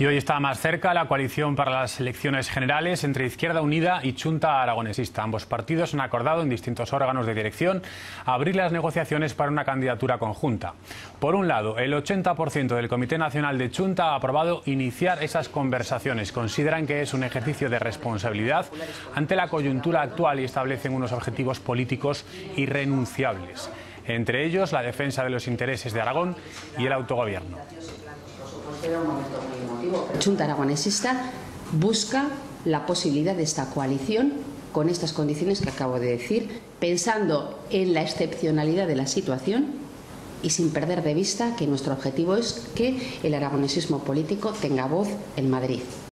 Y hoy está más cerca la coalición para las elecciones generales entre Izquierda Unida y Chunta Aragonesista. Ambos partidos han acordado en distintos órganos de dirección abrir las negociaciones para una candidatura conjunta. Por un lado, el 80% del Comité Nacional de Chunta ha aprobado iniciar esas conversaciones. Consideran que es un ejercicio de responsabilidad ante la coyuntura actual y establecen unos objetivos políticos irrenunciables. Entre ellos, la defensa de los intereses de Aragón y el autogobierno. Chunta Aragonesista busca la posibilidad de esta coalición con estas condiciones que acabo de decir, pensando en la excepcionalidad de la situación y sin perder de vista que nuestro objetivo es que el aragonesismo político tenga voz en Madrid.